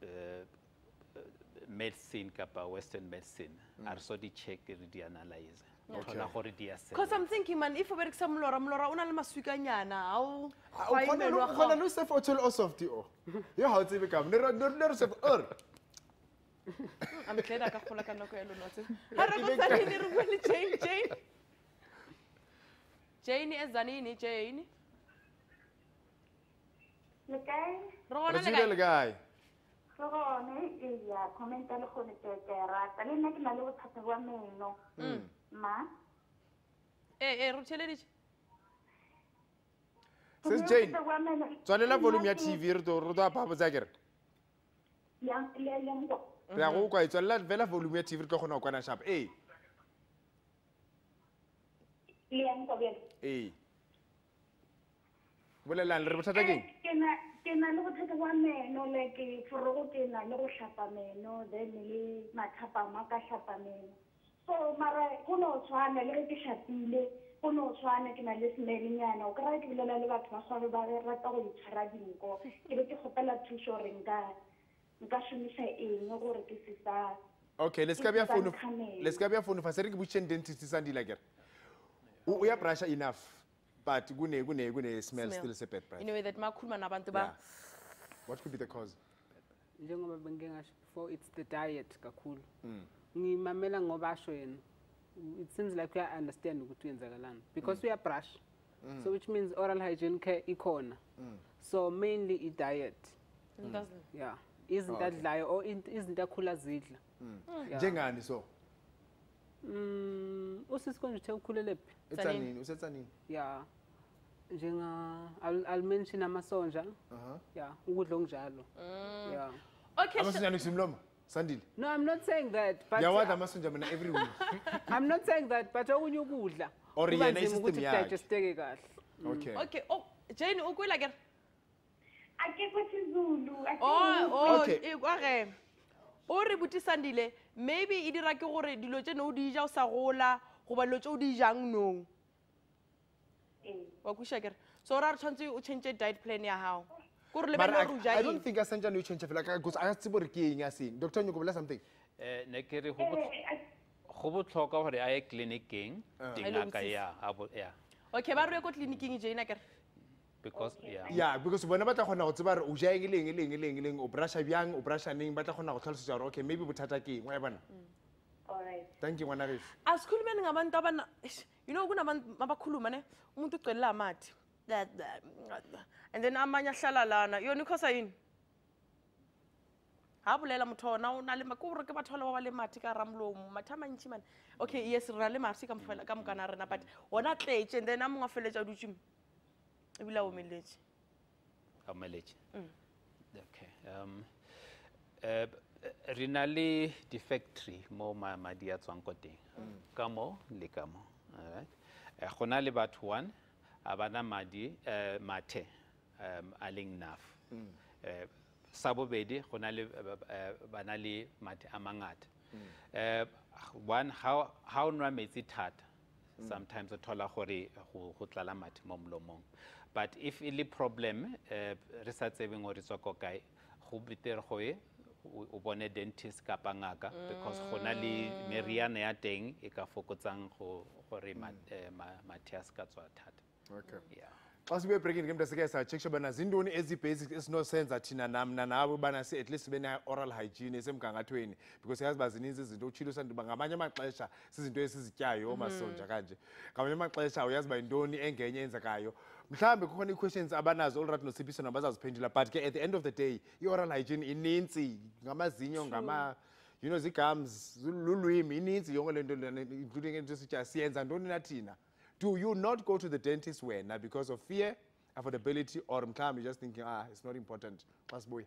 medicine kapa western medicine are so di check di analyze. Because I'm thinking, man, if I were some Laura, Laura, una le maswikanyana, how khona no self hotel o soft o. Yo how to become no no no self or. I'm glad I ka khola ka nako elo notse. Ha re go tsani le re bone Jane Jane. Jane ezanini Jane. Le guy. Rona le guy. Rona ya commenta le khone tse rata le nna ke na le bothata bwa meno. Ma. Eh eh rutshele diche. Sis Jane. Tswalela volume ya T V re to re tla phapotsa akere. Ya le le ngo. Ya go kwa tswalela vela volume ya T V re tlo gona kwana sharp. Eh. Le yang go bele. Eh. Bolelang le re bothata keng? Ke na ke na le bothata wa meno like for go ke na le go hlapa meno then le mathapa ma ka hlapa meno so mara go no tshwana le ke hlapile go no tshwana ke na le smelinyana o kra ke bolela le batho ba gwa ba re rata go itshara dinko ke be ke gopela thuso re nka nka shumisa eng gore ke se sa okay let's go bya phone let's go bya phone fa se re ke butchen dentist Sandile akere u ya brush enough but kune kune kune smell still a bad brush you know that makhuluma nabantu ba what could be the cause njengoba bengingasho before it's the diet kakhulu ngimamela ngoba asho yena it seems like we understand ukuthi uyenzakalana because we are brush so which means oral hygiene care ikhona so mainly i diet yeah isn't that lie or isn't akhula zidla njengani so mm usisikonje uthe ukhulelephi etsanini usetsanini yeah njenga I'll, I'll mention amasonja uh-huh yeah ukudla onjalo yeah okay amasonja nisimlomo Sandile no I'm not saying that but yeah what amasonja mina every week I'm not saying that but okunye ukudla or yena isystem yakhe digesteke kahle okay okay oh Jane ukwela ke ake kwesizulu oh oh okay o re buti Sandile maybe e dira ke gore dilo tse no di ja o sa gola go ba lo tse o di jang no wa kusha ke so ra re tshwantse o change diet plan ya hao gore le bana ru ja I don't think asanja no change fela ka because I tsebo re ke eng a seng doctor nyoko bolela something eh ne ke re go go botlhoka gore a ye clinicing dingaka ya abo ya okay ba re go clinicing Jane akere because yeah yeah because bona ba tla gona go tseba re o ja eng leng leng leng leng o brusha byang o brusha neng ba tla gona go tlhalosetsa gore okay maybe bothata ke eng wa bona all right thank you ngwana re asikhulumeni ngabantu abana you know kunabantu abakhuluma ne umuntu ucelela amathi and then amanye ahlala lana yona ikhosa yini ha bolela mothona o na le makore ke bathola ba le mathi ka ramlomo mathama ntshi man okay yes re na le mathi ka mfela ka mokana rena but ona tletse and then amonga feletsa dutshimo e bila o meletse o meletse okay um uh renally the factory mo ma madi a tswang ko teng ka mo le ka mo all right eh gona le batho one abana madi eh mathe um aling naf eh sa bobedi gona le bana le mathe a mangata eh one how how nwa metsi thata sometimes o thola gore go tlala mathe mo mlomong but if ile problem eh re sa tsebeng gore tswa ko kae go betere go e o bone dentist ka pangaka because gona le meriana ya teng e ka fokotsang go gore mathias ka tswa thata okay yeah xa sibe breaking game dasike sa check bana zindoni ezi basics esinosenza thina namna nabo bana si at least bena oral hygiene esemgangathweni because yazi bazininzi izinto uchilo sandiba ngamanye amaxesha sizinto esizityayo omasonja kanje ngamanye amaxesha uyazi ba indoni engenye enzakayo mhlambe kukhona questions abanazo all right no Siphiso nabazaziphendula but ke at the end of the day i-oral hygiene ininzi ngamazinyo ngama you know zigums lulwimi ininzi yonke lento including into sitya siyenza ndoni nathina. Do you not go to the dentist when because of fear, affordability, or mhlambe you're just thinking ah it's not important plus boy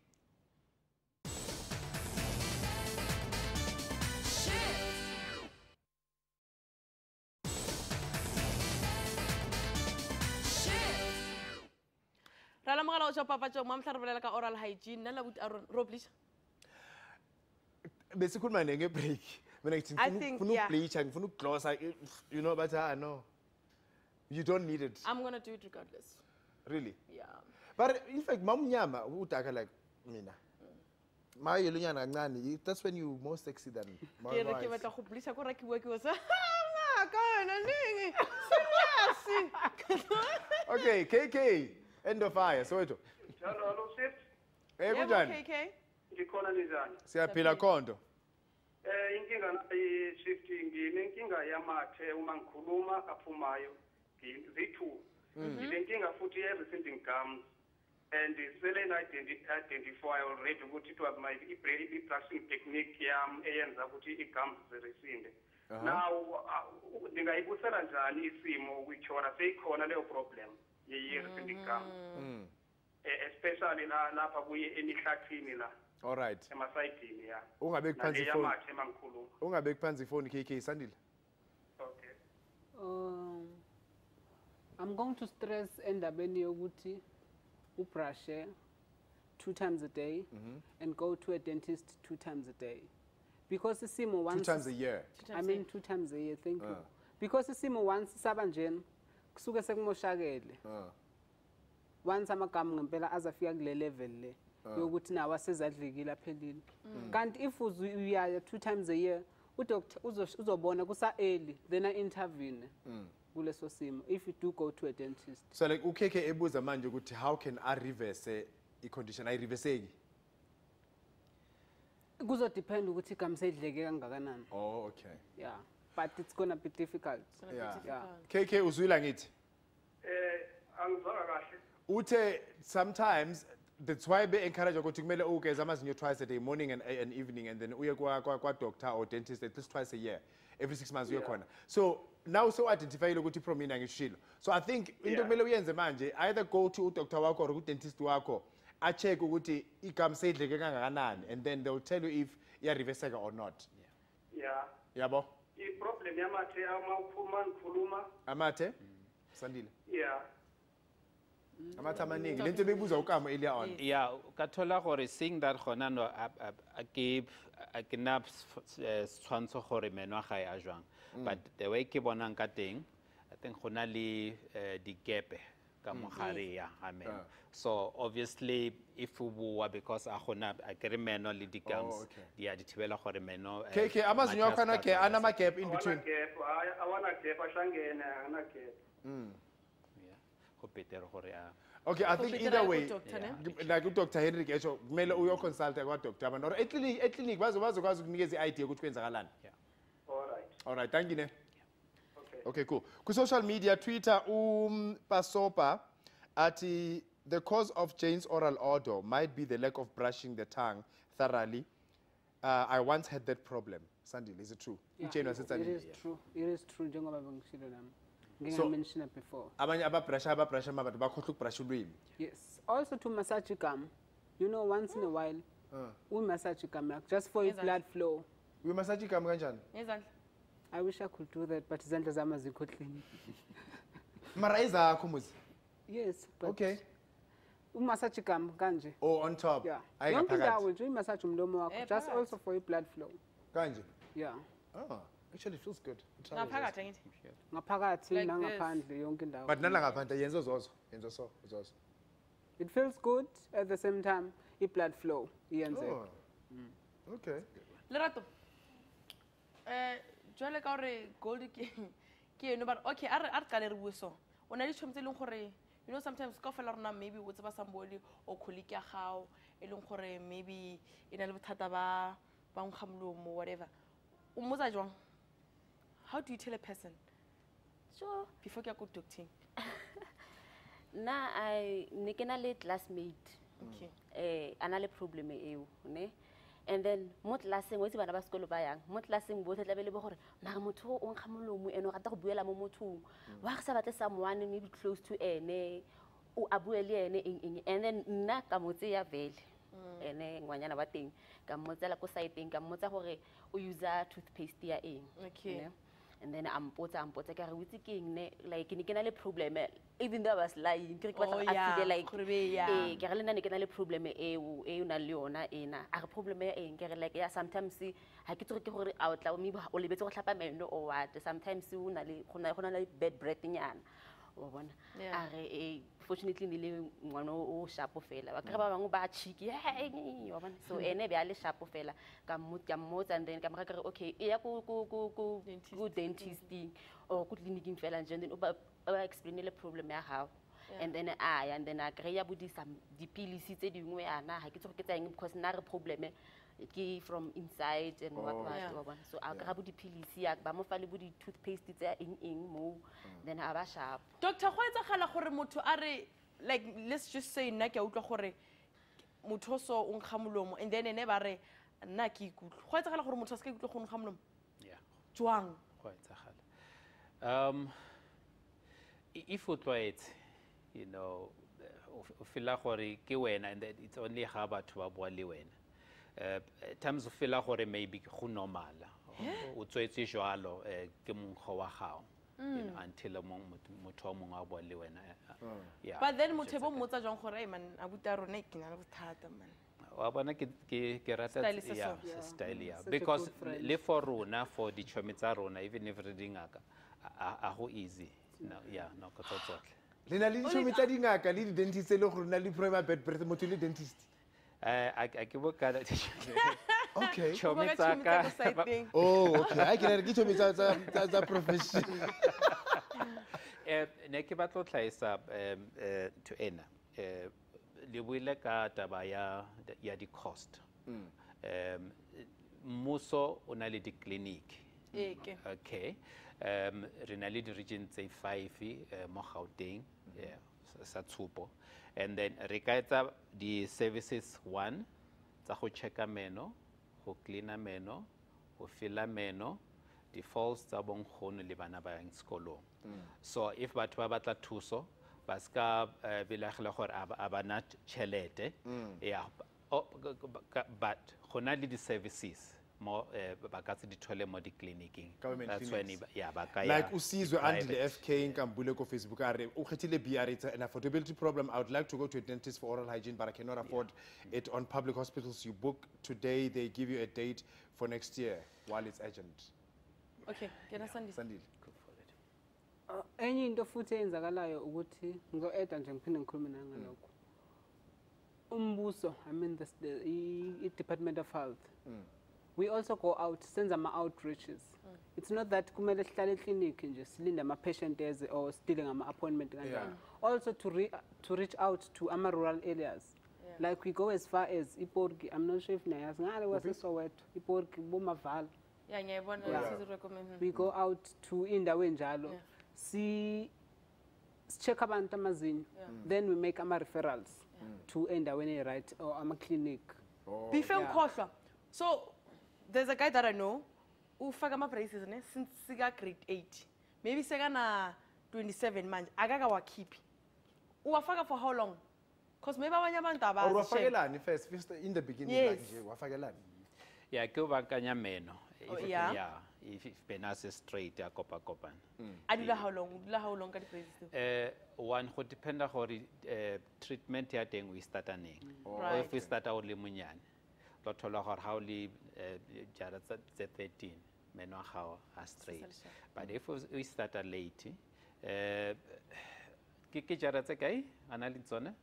Rala magala o tshapa patso mo mhla re bolela ka oral hygiene nna la but ro please besikhuluma nenge break mina ngithi ngifuna ukubleach ngifuna ukugloss you know but ah no you don't need it. I'm going to do it regardless. Really? Yeah. But in fact mamnyama udaka like mina ma yelunyana kancane that's when you more sexy than my wife. Ke batla go bleach go rakiwa ke wasa kana ningi simasi. Okay, K K end of fire Soweto. Hello, hello, sis. Eh kunjani? K K. Ngikhona njani? Siyaphila khonto. Eh inkinga i shifting inkinga yamathe uma ngikhuluma aphumayo ziyi-two. Inkinga futhi ye-receding gums and sele identify already ukuthi it was my brushing technique yam eyenza ukuthi i-gums ziresinde. Now ndingayibusela njani isimo whichona seyikhona leyo problem ye-receding gums. Especially lapha kuye enihlathini la. All right. Emasayidini ya. Ungabeki phansi ifoni. Yamathe mangikhuluma. Ungabeki phansi ifoni K K Sandile. Okay. Um I'm going to stress endabeni yokuthi brush two times a day, and go to a dentist two times a day. Because isimo once Two times a year. I mean two times a year, thank you. Because isimo once sabanjeni kusuke sekumoshakele. Once amagama ngempela azafika kule level le yokuthi nawo asezadlikile aphelile. Kanti if uyaya two times a year, udoctor uzobona kusa early then I intervene kuleso simo if you do go to a dentist. So like ukeke ebuza manje ukuthi how can I reverse I condition I reverseki? Kuzo depend ukuthi igama sedleke kangakanani. Oh okay. Yeah, but it's going to be difficult. Yeah. Yeah. K K uzwila ngithi? Eh angizwanga kahle. Ute sometimes that's why be encourage ukuthi kumele ugeza amazinyo twice a day, morning and, and evening, and then uye kwa kwa, kwa doctor or dentist at least twice a year, every six months uye khona. So now so identify ukuthi promina ngishilo. So I think into kumele uyenze manje either go to doctor wakho or ku dentist wakho a check ukuthi igama sedleke kangakanani, and then they'll tell you if iya reverseka or not. Yeah. Yabo? I problem yamathe ama uphuma ngikhuluma. Amathe? Sandile. Yeah. Amathe amaningi lento bebuza ukamo earlier on. Yeah, kathola gore seeing that gona no a ke a ke na tshwantsho gore menwa ga ya jwang. But the way ke bonang ka teng, I think gona le di gap ka mogare ya amen. So obviously if we were because a gona a ke re meno le di gums di a di thibela gore meno K K amazinyo akho na ke ana ma gap in between. I want a gap ashangene ana gap. Mm. Go better gore a Okay, I think either way, like Doctor Henrik esho kumele uyo consult kwa doctor abantu or at least at least bazo bazokwazi ukunikeza i-idea ukuthi kwenzakalani. Yeah. All right. All right, thank you ne. Okay. Okay, cool. Ku social media Twitter um Pasopa ati the cause of Jane's oral odor might be the lack of brushing the tongue thoroughly. Uh, I once had that problem. Sandile, is it true? Yeah, Jane was it saying is true. It is true njengoba bengishilo nami. So- I mentioned it before. abanye ababrush ababrush abantu bakhohlwa ukubrush ulwimi. Yes. Also to massage gum. You know, once in a while, we massage gum just for its blood flow. We massage igama kanjani? Ngezandla. I wish I could do that, but izandla zami azikho clean. Mara ezakho muzi. Yes, but Okay. umassage gum kanje. Oh, on top. Yeah. Hayi Yonke ngaphakathi. indawo nje umassage umlomo wakho Eh, just phakathi. also for your blood flow. Kanje. Yeah. Oh, actually it feels good. Ngaphakathi ngithi. Ngaphakathi Like nangaphandle yonke indawo. But nala ngaphandle yenzo zozo. Yenzo so, zozo. It feels good at the same time i blood flow iyenze. Oh. Okay. Lerato. Eh jwale ka re gold ke ke no but okay are are ka le re bue so. Ona le tshomtse leng gore you know sometimes ka fela rona maybe o tseba somebody o colleague ya gao e leng gore maybe ina le bothata ba ba nkgamlomo whatever. O motsa jwang? How do you tell a person Sure. before ke go doctor? Na I ne ke na le classmate. Okay. Eh ana le problem eo, ne? And then mo classeng o itse bana ba sekolo ba yang. Mo classeng botlhe tla be le bo gore mara motho o nkga molomo eno rata go buela mo mothong. Wa re sa batle someone maybe close to ene o a bue le ene eng eng and then nna ka motse ya vele. Ene ngwanyana ba teng ka motsela ko site teng ka motsa gore o user toothpaste ya eng. Okay. Ne? And then I'm putting, I'm putting, I'm putting, like, in a problem, even though I was lying, I Oh, was yeah. like, Yeah. eh, Carolina, a problem, eh, eh, una leona, eh, na, a problem, eh, like, yeah, sometimes, see, I get to get out, like, me, or live to happen, or what, sometimes, you know, bed breathing, yan. Yeah. Fortunately, nile ngwana o sharp fela ba ka ba bang ba cheeky so ene be a le sharp fela ka mot ka mot and then ka mara ka okay e ya ku ku ku ku ku dentist or ku clinic fela nje then o ba ba explain le problem ya hao and then ah and then a kreya budi some dipilisi tse dingwe yana ha ke tso ke tsang because na re problem ke from inside and what what so a ka budi pilisi ya ba mo fa le budi toothpaste tse eng eng mo then a ba sharp. Doctor go etsagala gore motho a re like let's just say nna ke a utlwa gore motho so o nkga molomo and then ene ba re nna ke ikutlo go etsagala gore motho a se ka ikutlo go nkga molomo. Yeah. Jwang? Go etsagala. Um if o tlwaetse, you know, o feel gore ke wena and it's only ga batho ba bua le wena. Uh, times o feel gore maybe go normal o tswetse jwalo ke monkgo wa gago you know, until a motho wa mongwe a bua le wena. Yeah. But then motho bo mmotsa jang gore man abuti a rona ke na le bothata man. Wa bona ke ke ke rata Style is yeah, so- style yeah. Such a Because good friend. le for rona for di chomi tsa rona even if re dingaka a go easy. No, yeah, no ka tsotle. Le na le ditšhomi tsa dingaka le di-dentist tse e le gore na le prima bed breath motho le dentist. Eh a ke bo ka Okay. chomi Boka tsa chomi tsa ko ka side thing. Oh, okay. I can get tšhomi tsa tsa tsa- tsa profession. eh ne ke batlo tlhaisa um eh to ena eh le buile ka taba ya ya di cost. Um mmuso o na le di clinic. Eke. Okay. Um re na le di region tse five eh, mo Gauteng yeah sa Tshupo, and then re ka etsa di services one tsa go checka meno, go cleana meno, go fila meno, di falls tsa bonkgono le bana ba yang sekolong. So if batho ba batla thuso ba ska eh, belagela gore a ba- a ba na tšhelete yeah oh, g- g- g- but go na le di services mo eh, ba ka se di thole mo di clinicing. Government That's clinics. when e- yeah ba ka ya Like usizwe andile private. F K nkambule ko Facebook are o khethile B R, it's an affordability problem. I would like to go to a dentist for oral hygiene but I cannot afford it on public hospitals. You book today, they give you a date for next year while it's urgent. Okay, ke na sandisa. Sandile. Uh, enye into futhi eyenzakalayo ukuthi ngizo-eda nje ngiphinde ngikhulume nangalokho. Umbuso, I mean the, the i- i- Department of Health. We also go out, senza ama-outreaches. It's not that kumele sihlale eklinikhi nje silinde ama-patient eze or sidile ngama-appointment kanjalo. Yeah. Also to, re, to reach out to ama-rural areas. Like we go as far as Iporgi, I'm not sure if nayazi, ngale waseSoweto, Iporgi, Bomavala. Yeah, ngiyayibona Yeah. sizi recommend. We go out to indawo enjalo. Yeah. Si check abantu amazinyo. Then we make ama referrals to endaweni right or ama clinic. Before Yeah. ngikhohlwa. So there's a guy that I know ufaka ama braces ne since sika grade eight. Maybe seka na twenty-seven manje akaka wakhiphi. Uwafaka for how long? Because maybe abanye abantu Or abazi. shame. wafakelani first, first in the beginning Yes. like nje wafakelani. Yeah, ke ba kanya meno. Oh, If- yeah? Yeah, if if penase straight ya kopa kopan. Adula how long? Adula how long ka di braces do? Eh one go dependa gore eh treatment ya teng we starta neng. Or Right. if we starta o le monyane. Lo thola gore ha o le eh, jara tsa tse thirteen meno a gago a straight. But if we starta late eh ke ke jara tse kae ana le tsone?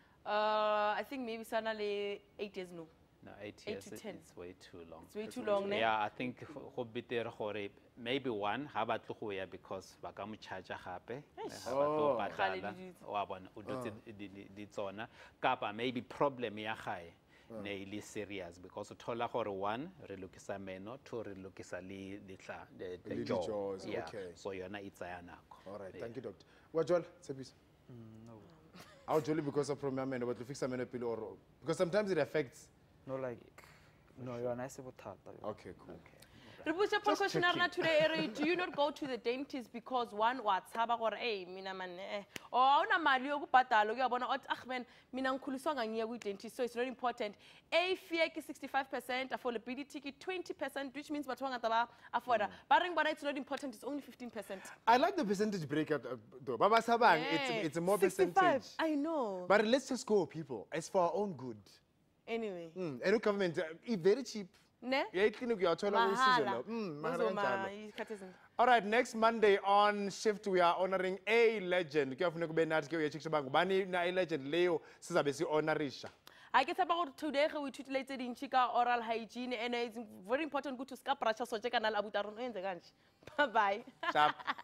Uh, I think maybe sana le eight years no. No, eight Eight years to it- ten. it's way too long. It's way too long, ne? Yeah, I think go better gore maybe one ha ba tlo go ya because ba ka mo charge gape. Eish. Ha ba tlo Oh. Kgale patala. di ditso. Wa bona o dutse di- di di tsona kapa maybe problem ya gae ne ile serious because o thola gore one re lokisa meno, two re lokisa le ditla the Le the jaw. di-jaws, Yeah, okay. so yona e tsaya nako. All right, Yeah. thank you doctor. Wa Joel, Tshepiso. Mm, no. How jolly because of problem meno but to fix a meno pill or because sometimes it affects. No, like, no, you're nice about that. Okay, cool. Re botse Paul Just question ya rona checking. today ere do you not go to the dentist because one wa tshaba gore hey mina man eh o awuna mali yokubhadala ukuyabona othi ah man mina ngikhuliswanga ngiya ku dentist so it's very important. A fear ke sixty-five percent, affordability ke twenty percent which means batho ba ngata ba afforda. Ba reng bona it's not important, it's only fifteen percent. I like the percentage breakup uh, though. Baba Sabang, Yeah. it's it's a more sixty-five, percentage. I know. But let's just go, people. It's for our own good. Anyway. Mm. And the government, uh, it's very cheap. Ne? Yeah, it can be a total Mahala. Mm, Those are my mahala. ikhathi ezinhle. All right, next Monday on Shift, we are honoring a legend. Kuyafuneka kube nathi ke uyachikisha banga ubani na a legend leyo sizabe si honorisha. I get about today we tutelate in chika oral hygiene and it's very important good to scrap brush so check anal abutarun enze kanje. Bye bye. Sharp.